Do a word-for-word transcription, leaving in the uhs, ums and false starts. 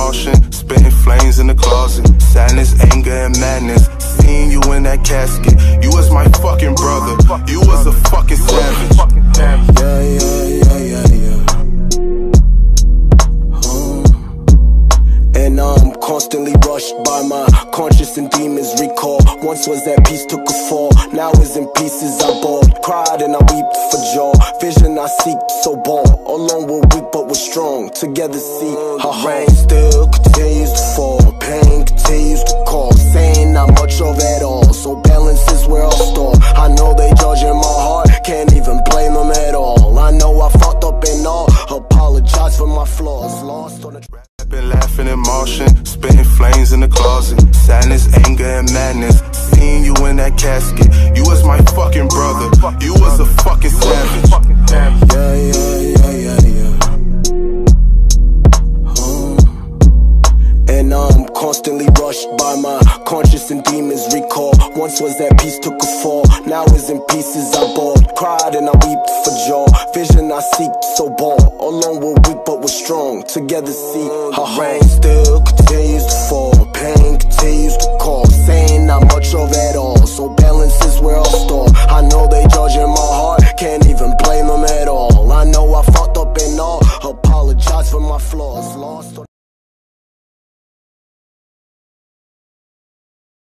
Martian, spitting flames in the closet. Sadness, anger, and madness. Seeing you in that casket. You was my fucking brother. You was a fucking savage. Yeah, yeah, yeah, yeah, yeah. Um, and I'm constantly rushed by my conscience and demons recall. Once was at peace, took a fall. Now is in pieces, I bawled, cried and I weep for joy. Vision I seek, so bold. Alone we're weak but we're strong. Together see how rain still continues to fall. Pain continues to call. Saying not much of it all. So balance is where I'll store. I know they judging my heart. Can't even blame them at all. I know I fucked up and all. Apologize for my flaws. Lost on the track. Been laughing in Martian, spitting flames in the closet. Sadness, anger, and madness. Seeing you in that casket. You was my fucking brother. You was a fucking savage. Yeah, yeah, yeah, yeah, yeah. Um, and I'm constantly rushed by my conscience and demons recall. Once was at peace, took a fall. Now is in pieces, I bawled, cried and I weep for joy. Vision I seek, so bold. Alone we're weak but we're strong. Together see how rain still continues to fall. Pain continues to call. Saying not much of it all. So balance is where I'll store. I know they judging my heart.